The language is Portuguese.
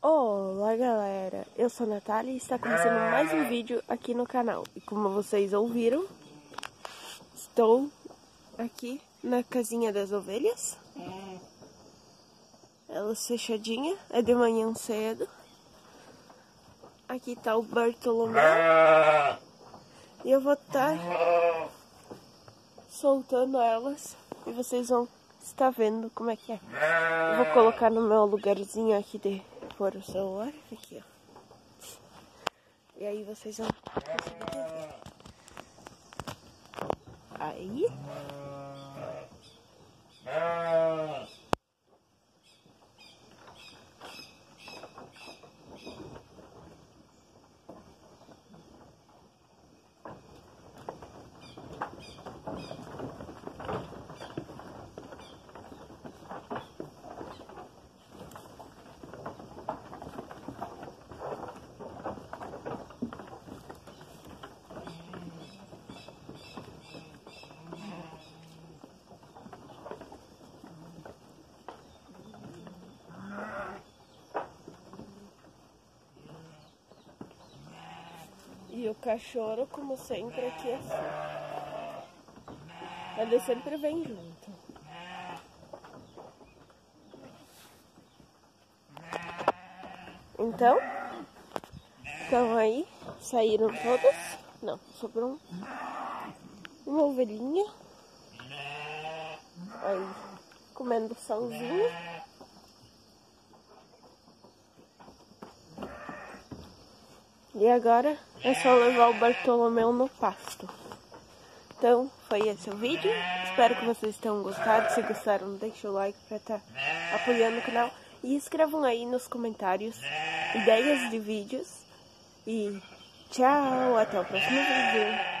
Olá galera, eu sou a Natália e está começando mais um vídeo aqui no canal. E como vocês ouviram, estou aqui na casinha das ovelhas. Elas fechadinhas, é de manhã cedo. Aqui está o Bartolomeu. E eu vou estar soltando elas e vocês vão estar vendo como é que é. Eu vou colocar no meu lugarzinho aqui de pôr o celular, aqui ó. E aí vocês vão conseguir ver. Aí. E o cachorro, como sempre, aqui assim. Ele sempre vem junto. Então aí, saíram todas. Não, sobrou uma ovelhinha. Aí, comendo salzinho. E agora é só levar o Bartolomeu no pasto. Então, foi esse o vídeo. Espero que vocês tenham gostado. Se gostaram, deixa o like para estar apoiando o canal. E escrevam aí nos comentários ideias de vídeos. E tchau, até o próximo vídeo.